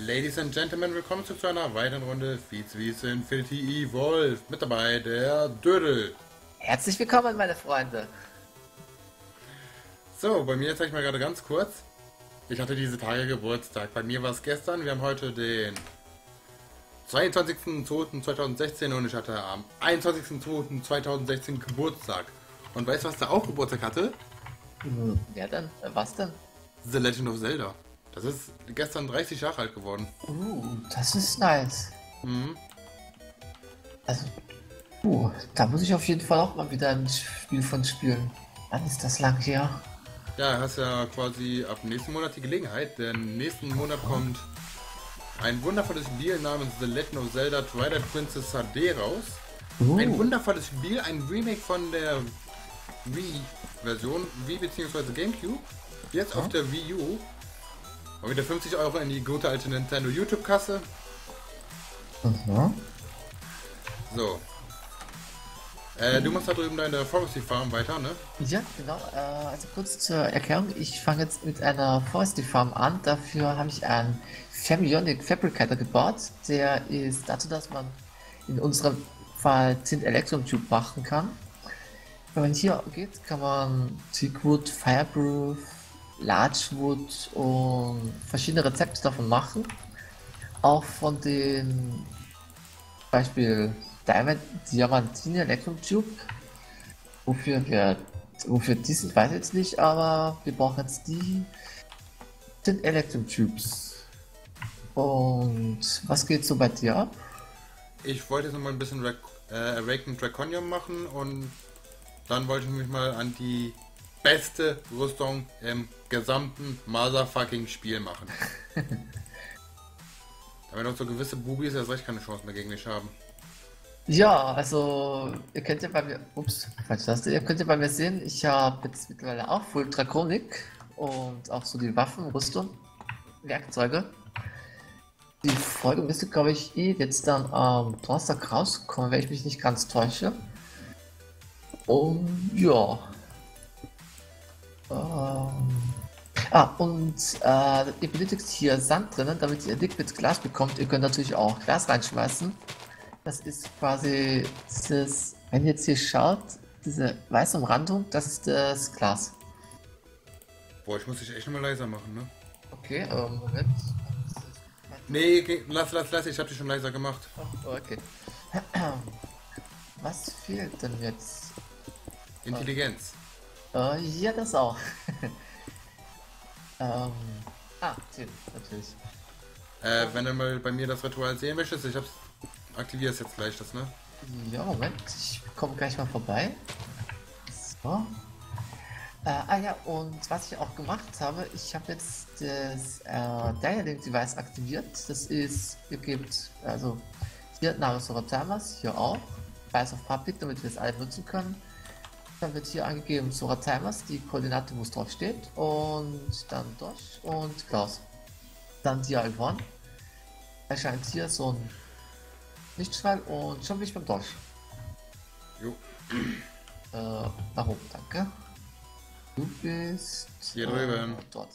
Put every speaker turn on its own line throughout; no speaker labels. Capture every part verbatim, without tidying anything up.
Ladies and Gentlemen, willkommen zu einer weiteren Runde Fietz Infinity Evolve. Mit dabei der Dödel.
Herzlich willkommen, meine Freunde.
So, bei mir zeige ich mal gerade ganz kurz. Ich hatte diese Tage Geburtstag. Bei mir war es gestern. Wir haben heute den zweiundzwanzigsten zweiten zweitausendsechzehn und ich hatte am einundzwanzigsten zweiten zweitausendsechzehn Geburtstag. Und weißt du, was da auch Geburtstag hatte?
Hm, wer denn? Äh, Was denn?
The Legend of Zelda. Das ist gestern dreißig Jahre alt geworden.
Uh, das ist nice.
Mhm.
Also, uh, da muss ich auf jeden Fall auch mal wieder ein Spiel von spielen. Wann ist das lang her?
Ja, hast ja quasi ab nächsten Monat die Gelegenheit, denn nächsten Monat kommt ein wundervolles Spiel namens The Legend of Zelda Twilight Princess H D raus.
Uh,
Ein wundervolles Spiel, ein Remake von der Wii-Version, Wii bzw. GameCube, jetzt auf der Wii U. Und wieder fünfzig Euro in die gute alte Nintendo YouTube-Kasse.
mhm.
So. Äh, du machst da drüben deine Forestry Farm weiter, ne?
Ja, genau. Äh, also kurz zur Erklärung. Ich fange jetzt mit einer Forestry Farm an. Dafür habe ich einen Fermionic Fabricator gebaut. Der ist dazu, dass man in unserem Fall Tint Electrum Tube machen kann. Wenn man hier geht, kann man Teakwood, Fireproof, Larchwood und verschiedene Rezepte davon machen. Auch von den Beispiel Diamant, Diamantine Electrum Tube. Wofür wir, wofür die sind, weiß ich jetzt nicht, aber wir brauchen jetzt die den Electrum Tubes. Und was geht so bei dir ab?
Ich wollte jetzt noch mal ein bisschen Rac äh, Awakened Draconium machen und dann wollte ich mich mal an die beste Rüstung im gesamten motherfucking Spiel machen. Damit auch so gewisse Bubis erst recht keine Chance mehr gegen mich haben.
Ja, also ihr könnt ja bei mir, ups, falsche Taste, ihr könnt ja bei mir sehen, ich habe jetzt mittlerweile auch Full Draconic und auch so die Waffen, Rüstung, Werkzeuge. Die Folge müsste, glaube ich, eh jetzt dann am Donnerstag rauskommen, wenn ich mich nicht ganz täusche. Und ja. Ähm, ah, und äh, ihr benötigt hier Sand drinnen, damit ihr Liquid Glas bekommt. Ihr könnt natürlich auch Glas reinschmeißen. Das ist quasi dieses, wenn ihr jetzt hier schaut, diese weiße Umrandung, das ist das Glas.
Boah, ich muss dich echt nochmal leiser machen, ne?
Okay, ähm, Moment.
Nee, geh- lass, lass, lass, ich hab dich schon leiser gemacht.
Oh, okay. Was fehlt denn jetzt?
Intelligenz.
Äh, ja, das auch. ähm, ah, Tin, natürlich.
Äh, wenn du mal bei mir das Ritual sehen möchtest, ich hab's, aktiviere es jetzt gleich, das, ne?
Ja, Moment, ich komme gleich mal vorbei. So. Äh, ah ja, und was ich auch gemacht habe, ich habe jetzt das äh, Dialink Device aktiviert. Das ist, ihr gebt, also hier Name Server Timers, hier auch, Weiß auf Public, damit wir es alle nutzen können. Dann wird hier angegeben Sora Timers, die Koordinate, wo es drauf steht, und dann Dosh und Klaus. Dann Dia One. Erscheint hier so ein Lichtstrahl und schon bin ich beim Dosh.
Jo.
Äh, warum? Danke. Du bist
Hier drüben.
Äh, dort.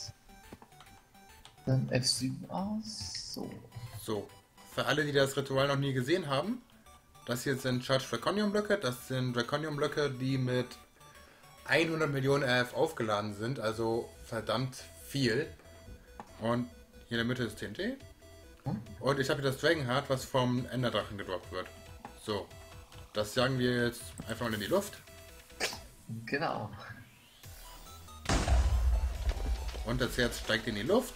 Dann F sieben aus. So.
So. Für alle, die das Ritual noch nie gesehen haben, das hier sind Charge Draconium Blöcke. Das sind Draconium Blöcke, die mit hundert Millionen R F aufgeladen sind, also verdammt viel. Und hier in der Mitte ist T N T. Und ich habe hier das Dragonheart, was vom Enderdrachen gedroppt wird. So. Das jagen wir jetzt einfach mal in die Luft.
Genau.
Und das Herz steigt in die Luft.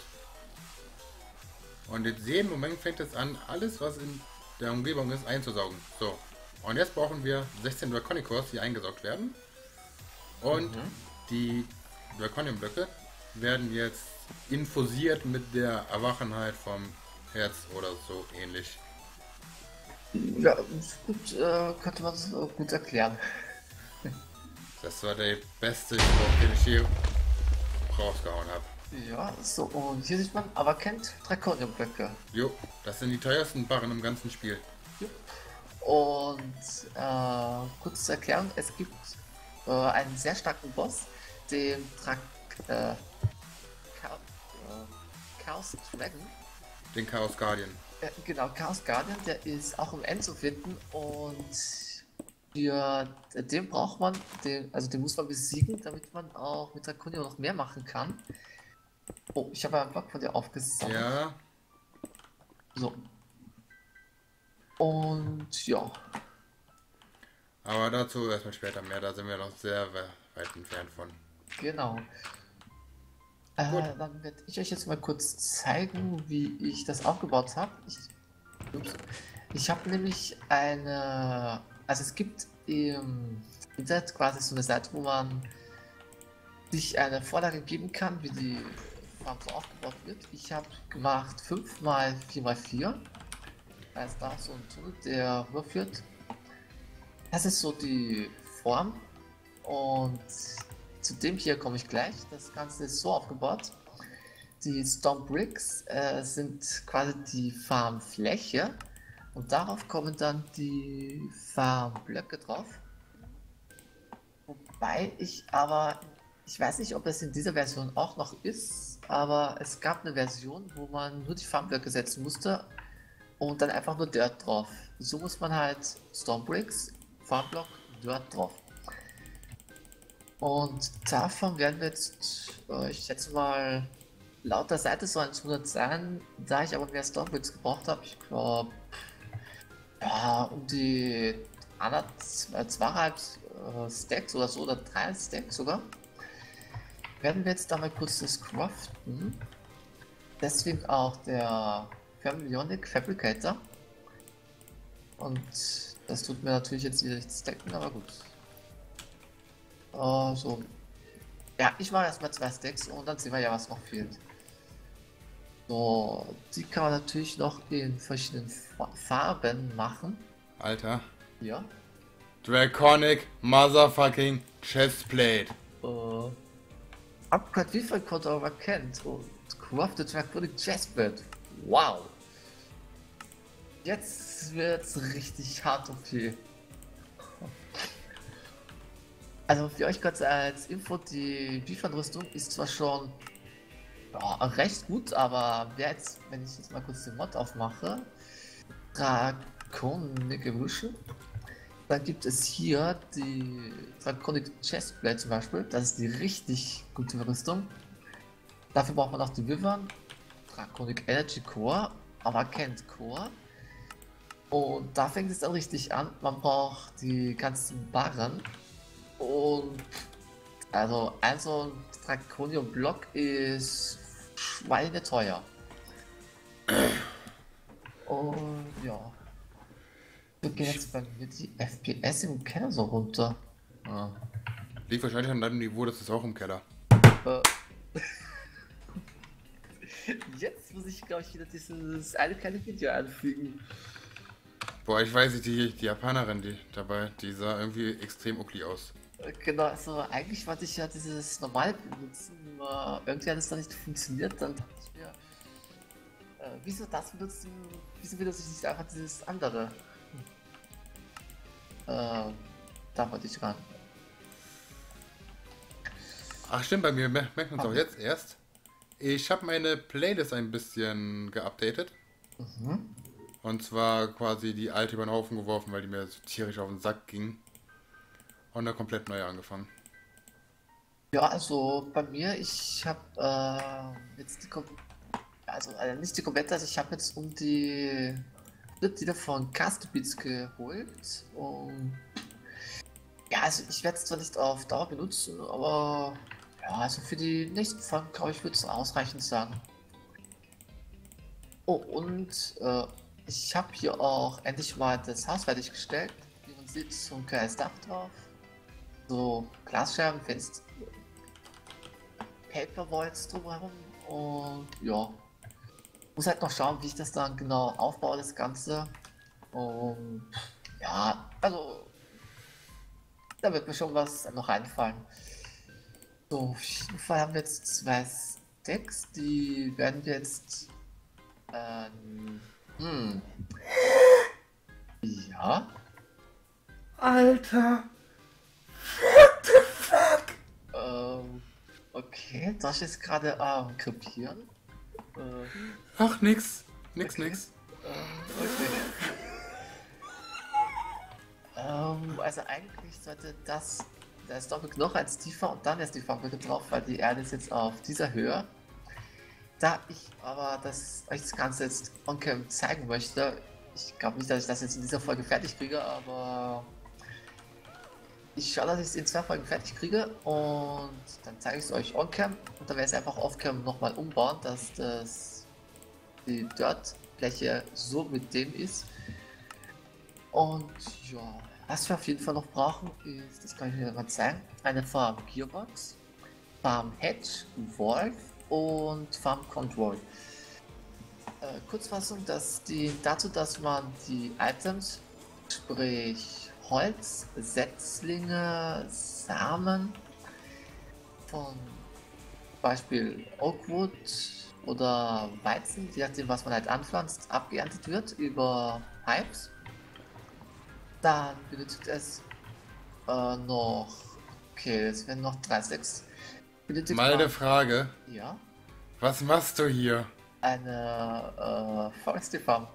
Und in jedem Moment fängt es an, alles, was in der Umgebung ist, einzusaugen. So. Und jetzt brauchen wir sechzehn Draconic Cores, die eingesaugt werden. Und
Mhm.
die Draconium-Blöcke werden jetzt infusiert mit der Erwachenheit vom Herz oder so ähnlich.
Ja, gut, äh, könnte man so gut erklären.
Das war der beste Spruch, den ich je rausgehauen habe.
Ja, so, und hier sieht man, aber kennt Draconium-Blöcke.
Jo, das sind die teuersten Barren im ganzen Spiel.
Und äh, kurz zur Erklärung, es gibt äh, einen sehr starken Boss, den Drak äh, Cha äh, Chaos Dragon.
Den Chaos Guardian.
Äh, genau, Chaos Guardian, der ist auch im End zu finden und für den braucht man, den, also den muss man besiegen, damit man auch mit Draconia noch mehr machen kann. Oh, ich habe einen Block von dir aufgesammelt.
Ja.
So. Und ja.
Aber dazu erstmal später mehr, da sind wir noch sehr weit entfernt von.
Genau. Äh, dann werde ich euch jetzt mal kurz zeigen, wie ich das aufgebaut habe. Ich, ups. ich habe nämlich eine, also es gibt im Internet quasi so eine Seite, wo man sich eine Vorlage geben kann, wie die Farm so aufgebaut wird. Ich habe gemacht fünf mal vier mal vier. Da ist da so ein Tunnel, der rüberführt. Das ist so die Form und zu dem hier komme ich gleich. Das Ganze ist so aufgebaut. Die Stone Bricks äh, sind quasi die Farmfläche und darauf kommen dann die Farmblöcke drauf. Wobei ich aber, ich weiß nicht, ob es in dieser Version auch noch ist, aber es gab eine Version, wo man nur die Farmblöcke setzen musste und dann einfach nur Dirt drauf. So muss man halt Stone Bricks, Farmblock, Dirt drauf. Und davon werden wir jetzt, äh, ich schätze mal, laut der Seite sollen es hundert sein, da ich aber mehr Stonebricks gebraucht habe, ich glaube, ja, um die anderthalb, zweieinhalb äh, Stacks oder so, oder drei Stacks sogar, werden wir jetzt da mal kurz das craften. Deswegen auch der Fermionic Fabricator. Und das tut mir natürlich jetzt wieder nicht stacken, aber gut. Uh, so. Ja, ich mache erstmal zwei Stacks und dann sehen wir ja, was noch fehlt. So, die kann man natürlich noch in verschiedenen Farben machen.
Alter.
Ja.
Draconic Motherfucking Chestplate.
Uh, Upgrade Wie Controller kennt und Crafted Draconic Chestplate. Wow. Jetzt wird's richtig hart und viel. Also für euch kurz als Info, die Bifan-Rüstung ist zwar schon ja, recht gut, aber wer jetzt, wenn ich jetzt mal kurz den Mod aufmache, Draconic Evolution, dann gibt es hier die Draconic Chestplate zum Beispiel, das ist die richtig gute Rüstung. Dafür braucht man auch die Wyvern, Draconic Energy Core, aber kennt Core. Und da fängt es dann richtig an, man braucht die ganzen Barren. Und also ein so ein Draconium-Block ist schweineteuer. Und ja. Wir gehen jetzt bei mir die F P S im Keller so runter.
Ja. Liegt wahrscheinlich an deinem Niveau, das ist auch im Keller.
Äh. Jetzt muss ich, glaube ich, wieder dieses eine kleine Video anfügen.
Boah, ich weiß nicht, die, die Japanerin, die dabei, die sah irgendwie extrem ugly aus.
Genau, also eigentlich wollte ich ja dieses normale benutzen, aber irgendwie hat es dann nicht funktioniert, dann dachte ich mir, äh, wieso das benutzen, wieso benutze ich nicht einfach dieses andere? Hm. Äh, da wollte ich ran.
Ach stimmt, bei mir merkt man es auch jetzt erst. Ich habe meine Playlist ein bisschen geupdatet.
Mhm.
Und zwar quasi die alte über den Haufen geworfen, weil die mir so tierisch auf den Sack ging. Und dann komplett neu angefangen.
Ja, also bei mir, ich habe äh, jetzt die Kom also äh, nicht die komplette, also ich habe jetzt um die Lieder von Castbeats geholt und ja, also ich werde es zwar nicht auf Dauer benutzen, aber ja, also für die nächsten Folgen, glaube ich, wird es ausreichend sein. Oh, und äh, ich habe hier auch endlich mal das Haus fertiggestellt. Wie man sieht, so ein kleines Dach drauf. So Glasscherben, Fenster, Paperwalls drumherum und ja. Muss halt noch schauen, wie ich das dann genau aufbaue, das Ganze. Und ja, also da wird mir schon was noch einfallen. So, auf jeden Fall haben wir jetzt zwei Stacks, die werden wir jetzt ähm, hm. Ja.
Alter. What the fuck?
Ähm, okay, das ist gerade am ähm, Krepieren. Äh,
Ach nix. Nix,
Okay.
nix.
Ähm, also eigentlich sollte das, da ist doppelt noch als tiefer und dann ist die Farbbrücke drauf, weil die Erde ist jetzt auf dieser Höhe. Da ich aber das euch das Ganze jetzt on-cam zeigen möchte, ich glaube nicht, dass ich das jetzt in dieser Folge fertig kriege, aber ich schaue, dass ich es in zwei Folgen fertig kriege und dann zeige ich es euch on-cam und dann werde ich es einfach off-cam nochmal umbauen, dass das die Dirt-Fläche so mit dem ist. Und ja, was wir auf jeden Fall noch brauchen ist, das kann ich mir mal zeigen, eine Farm Gearbox, Farm Hedge, Wolf und Farm Control. Äh, Kurzfassung, das dient dazu, dass man die Items, sprich Holz, Setzlinge, Samen von Beispiel Oakwood oder Weizen, je nachdem was man halt anpflanzt, abgeerntet wird über Pipes. Dann benötigt es äh, noch, okay, es werden noch drei, sechs. Benötigt
Mal eine
man,
Frage.
ja,
Was machst du hier?
eine äh, Forestry Farm.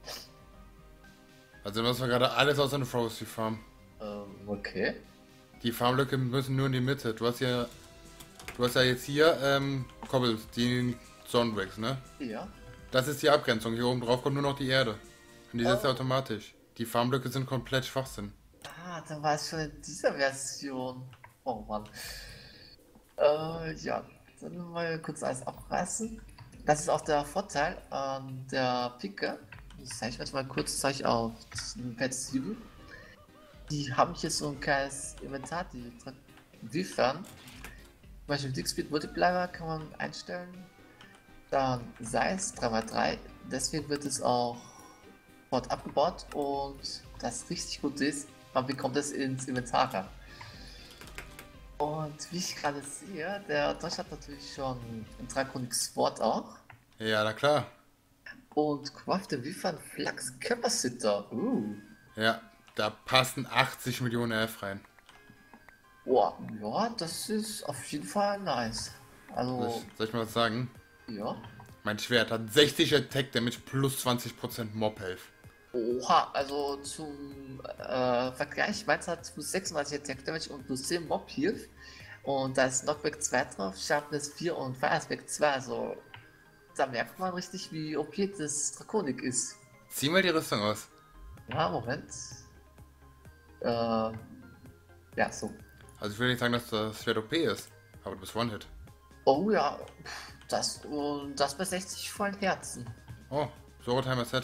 Also du hast ja gerade alles außer eine Frosty Farm.
Ähm, okay.
Die Farmlöcke müssen nur in die Mitte. Du hast ja, du hast ja jetzt hier ähm, Cobbles, die Zornbricks, ne?
Ja.
Das ist die Abgrenzung. Hier oben drauf kommt nur noch die Erde. Und die setzt
Oh.
automatisch. Die Farmblöcke sind komplett Schwachsinn.
Ah, dann war es schon in dieser Version. Oh Mann. Äh, ja, dann mal kurz alles abreißen. Das ist auch der Vorteil an der Picke. Das zeige ich mir jetzt mal kurz zeige ich auf Pad sieben. Die haben hier so ein kleines Inventar, die inwiefern. Zum Beispiel Dick Speed Multiplier kann man einstellen. Dann Size drei mal drei. Deswegen wird es auch sofort abgebaut und das richtig gut ist, man bekommt es ins Inventar rein. Und wie ich gerade sehe, der Deutsch hat natürlich schon ein Draconic Sword auch.
Ja, na klar.
Und Craft Wiefern Flux Capacitor. Uh.
Ja, da passen achtzig Millionen F rein.
Boah, ja, das ist auf jeden Fall nice.
Soll
Also,
ich, soll ich mal was sagen?
ja.
Mein Schwert hat sechzig Attack Damage plus zwanzig Prozent Mob Health.
Oha, also zum äh, Vergleich, meins hat plus sechsunddreißig Attack Damage und plus zehn Mob Health. Und da ist Knockback zwei drauf, Sharpness vier und Fire Aspect zwei. Also, da merkt man richtig, wie O P das Draconic ist.
Zieh mal die Rüstung aus.
Ja, Moment. Äh, ja, so.
Also ich will nicht sagen, dass das Schwert O P ist, aber du bist One-Hit.
Oh ja, das und das bei sechzig vollen Herzen.
Oh, Zorotimer Set.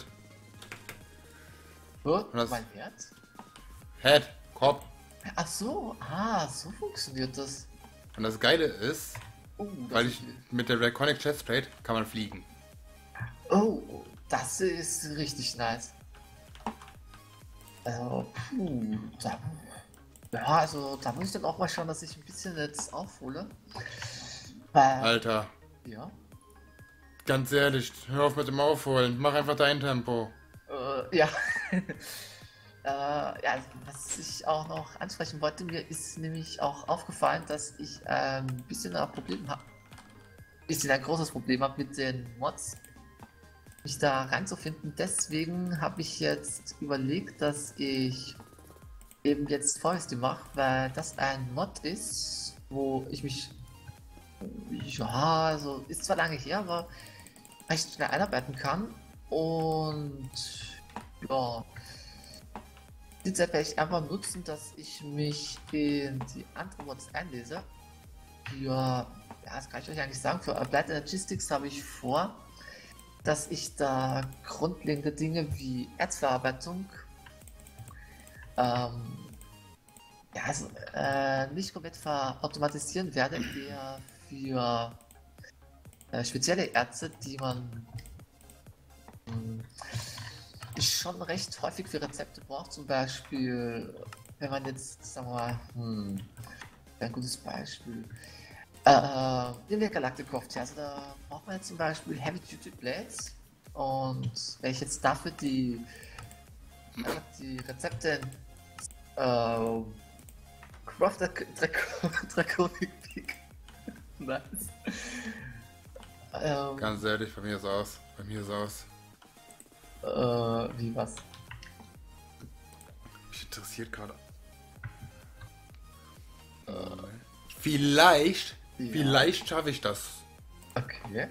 Hä?
das-
Mein Herz?
Head, Kopf.
Ach so, ah, so funktioniert das.
Und das Geile ist,
Oh, das
weil
ist,
ich mit der Draconic Chestplate kann man fliegen.
oh, das ist richtig nice. Also, puh, da, ja, also da muss ich dann auch mal schauen, dass ich ein bisschen jetzt aufhole. Weil,
Alter,
ja,
ganz ehrlich, hör auf mit dem Aufholen. Mach einfach dein Tempo.
äh, ja. Äh, ja, was ich auch noch ansprechen wollte, mir ist nämlich auch aufgefallen, dass ich ähm, ein bisschen ein Problem habe, bisschen ein großes Problem habe mit den Mods, mich da reinzufinden. Deswegen habe ich jetzt überlegt, dass ich eben jetzt Forestry mache, weil das ein Mod ist, wo ich mich, ja, also ist zwar lange her, aber recht schnell einarbeiten kann und ja. Die Zeit werde ich einfach nutzen, dass ich mich in die anderen Mods einlese. Für, ja, das kann ich euch eigentlich sagen, für Applied Energistics habe ich vor, dass ich da grundlegende Dinge wie Erzverarbeitung, ähm, ja, also, äh, nicht komplett verautomatisieren werde, eher für äh, spezielle Erze, die man mh, schon recht häufig für Rezepte braucht, zum Beispiel, wenn man jetzt, sagen wir mal, hm, ein gutes Beispiel, äh, nehmen wir Galacticraft, ja, also da braucht man jetzt zum Beispiel Heavy Duty Blades und wenn ich jetzt dafür die, einfach die Rezepte äh, Craft Draconic Peak, nice. Ähm,
Ganz ehrlich, bei mir ist aus. Bei mir ist aus.
Äh, wie was?
Mich interessiert gerade. Vielleicht,
Ja.
vielleicht schaffe ich das.
Okay.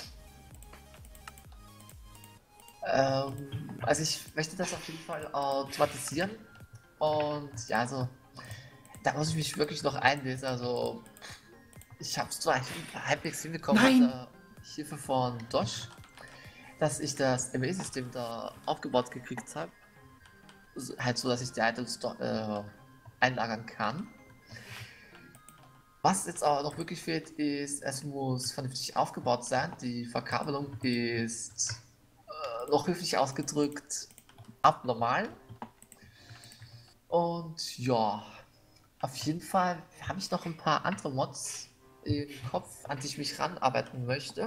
Ähm, also ich möchte das auf jeden Fall automatisieren. Und ja, also da muss ich mich wirklich noch einlesen. Also ich habe es zwar halbwegs hinbekommen mit
Nein!
der Hilfe von Dosh, dass ich das M E-System da aufgebaut gekriegt habe. So, halt so, dass ich die Items do- äh, einlagern kann. Was jetzt aber noch wirklich fehlt, ist, es muss vernünftig aufgebaut sein. Die Verkabelung ist äh, noch höflich ausgedrückt abnormal. Und ja, auf jeden Fall habe ich noch ein paar andere Mods im Kopf, an die ich mich ranarbeiten möchte.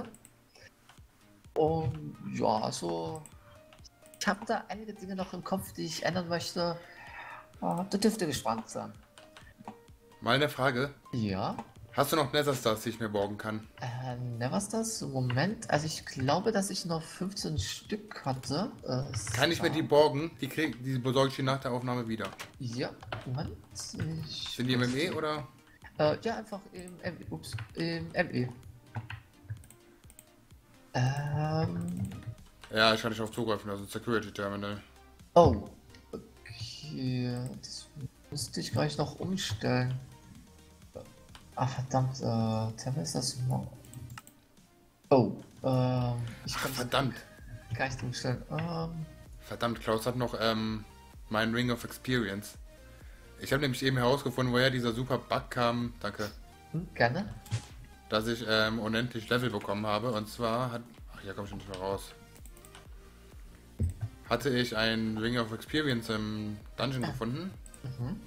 Und ja, also ich habe da einige Dinge noch im Kopf, die ich ändern möchte. Äh, da dürft ihr gespannt sein.
Mal eine Frage.
Ja.
Hast du noch Nether Stars, die ich mir borgen kann?
Äh, ne, was das? Moment, also ich glaube, dass ich noch fünfzehn Stück hatte. Äh,
Kann ich mir die borgen? Die, krieg, die besorge ich dir nach der Aufnahme wieder.
Ja, Moment. Ich
Sind die im M E oder?
Äh, ja, einfach im M E. Ups, im M E. Ähm.
Ja, ich kann nicht auf zugreifen, also Security Terminal.
Oh. Okay. Das müsste ich gleich noch umstellen. Ah, verdammt. Äh, Terminal ist das. Mo- Oh. Ähm. Ich
Ach,
kann
verdammt.
das gar nicht umstellen. Ähm.
Verdammt, Klaus hat noch ähm, meinen Ring of Experience. Ich habe nämlich eben herausgefunden, woher dieser super Bug kam. Danke.
Hm, gerne.
Dass ich ähm, unendlich Level bekommen habe. Und zwar hat. Ach, hier komme ich nicht mehr raus. Hatte ich einen Ring of Experience im Dungeon gefunden.
Mhm.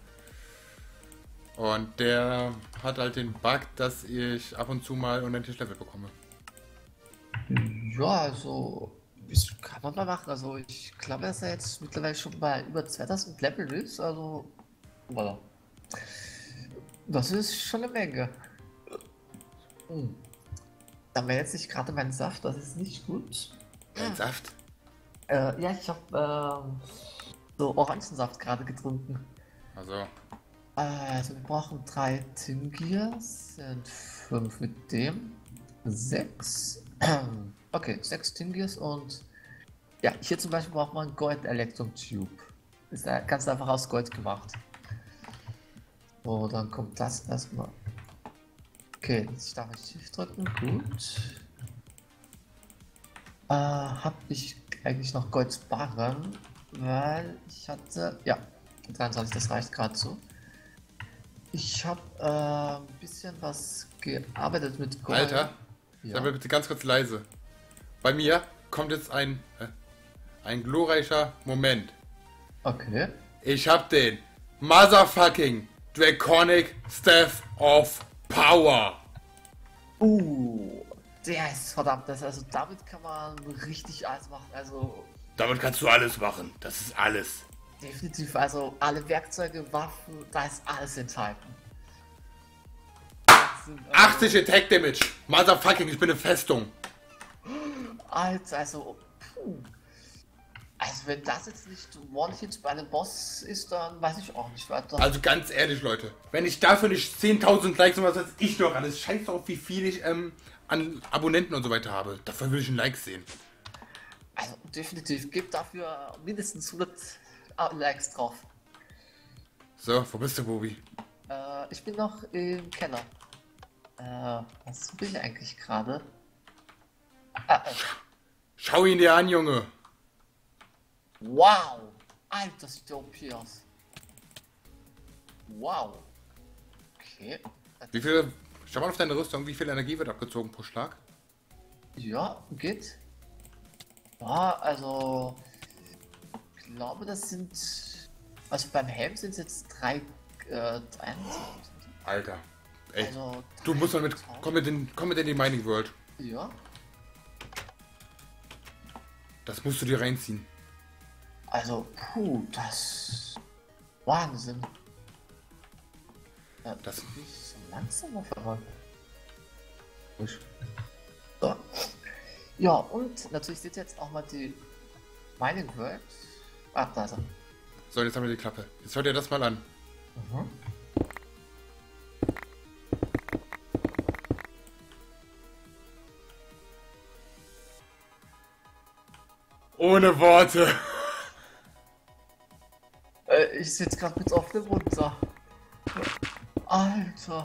Und der hat halt den Bug, dass ich ab und zu mal unendlich Level bekomme.
Ja, also. Das kann man mal machen. Also, ich glaube, dass er jetzt mittlerweile schon bei über zweitausend Level ist. Also. Voilà. Das ist schon eine Menge. Hm. Da wäre jetzt nicht gerade mein Saft, das ist nicht gut.
Ein Saft?
Äh, ja, ich habe ähm, so Orangensaft gerade getrunken.
Also,
Äh, also wir brauchen drei Tin Gears, sind fünf mit dem, sechs. Okay, sechs Tin Gears und ja, hier zum Beispiel braucht man Gold Electrum Tube. Ist ja ganz einfach aus Gold gemacht. So, dann kommt das erstmal. Okay, jetzt darf ich Shift drücken, gut. Äh, habe ich eigentlich noch Goldbarren, weil ich hatte, ja, dreiundzwanzig, das reicht gerade so. Ich habe äh, ein bisschen was gearbeitet mit Gold.
Alter,
Ja.
sei mal bitte ganz kurz leise. Bei mir kommt jetzt ein, äh, ein glorreicher Moment.
Okay.
Ich hab den Motherfucking Draconic Staff of Power.
Uh, der ist verdammt, das, also damit kann man richtig alles machen. Also
Damit kannst du alles machen. Das ist alles.
definitiv, also alle Werkzeuge, Waffen, da ist alles enthalten. Sind, äh,
achtzig Attack Damage. Motherfucking, ich bin eine Festung.
Alter, also, puh. Also wenn das jetzt nicht One-Hit bei einem Boss ist, dann weiß ich auch nicht weiter.
Also ganz ehrlich, Leute. Wenn ich dafür nicht zehntausend Likes und was weiß ich doch alles, scheiß drauf, wie viel ich ähm, an Abonnenten und so weiter habe. Dafür will ich ein Like sehen.
Also definitiv, gibt dafür mindestens hundert Likes drauf.
So, wo bist du, Bobi?
Äh, ich bin noch im Keller. Äh, was bin ich eigentlich gerade? Ah, äh,
Schau ihn dir an, Junge.
wow! Alter, sieht der O P aus. Wow. Okay.
Wie viel, schau mal auf deine Rüstung, wie viel Energie wird abgezogen pro Schlag?
Ja, geht. Ja, also. Ich glaube, das sind. Also beim Helm sind es jetzt drei. Äh, einundzwanzig.
Alter, ey.
Also.
Du musst mal mit, komm mit, in, komm mit in die Mining World.
Ja.
Das musst du dir reinziehen.
Also, puh, das. Wahnsinn. Ja,
Das-
bin ich so langsam auf einmal. So. Ja, und natürlich seht ihr jetzt auch mal die Mining World. Ach, da ist er.
So, jetzt haben wir die Klappe. Jetzt hört ihr das mal an.
Mhm.
Ohne Worte.
Äh, ich sitze gerade mit offenem Mund da. Alter.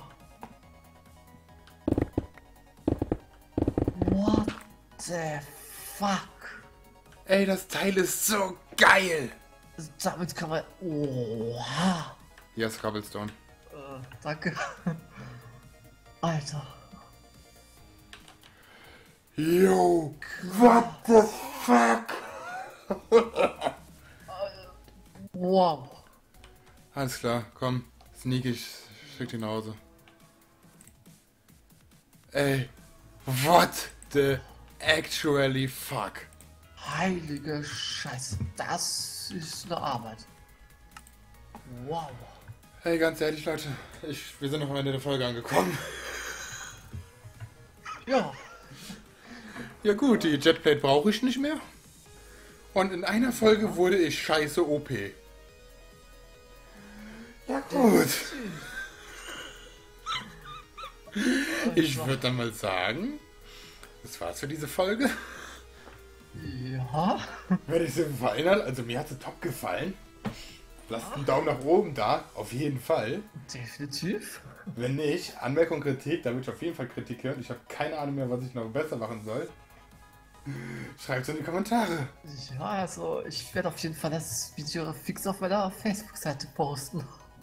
What the fuck?
Ey, das Teil ist so geil.
Damit kann man... Oha.
Hier ist Cobblestone.
Äh, danke. Alter.
Yo, what the fuck?
Wow.
Alles klar, komm. Sneak, ich schick dich nach Hause. Ey, what the actually fuck?
Heilige Scheiße. Das ist eine Arbeit. Wow.
Hey, ganz ehrlich, Leute, ich, wir sind noch am Ende der Folge angekommen.
Ja.
Ja gut, die Jetplate brauche ich nicht mehr. Und in einer Folge wurde ich scheiße O P. Ja gut. Ich würde dann mal sagen, das war's für diese Folge.
Ja.
Wenn ich sie gefallen hat, also mir hat sie top gefallen. Lasst einen Daumen nach oben da, auf jeden Fall.
Definitiv.
Wenn nicht, Anmerkung, Kritik, da würde ich auf jeden Fall Kritik hören. Ich habe keine Ahnung mehr, was ich noch besser machen soll. Schreibt es in die Kommentare.
Ja, also ich werde auf jeden Fall das Video fix auf meiner Facebook-Seite posten.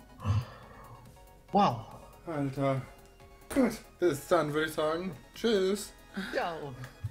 Wow.
Alter. Gut, bis dann würde ich sagen. Tschüss.
Ja, und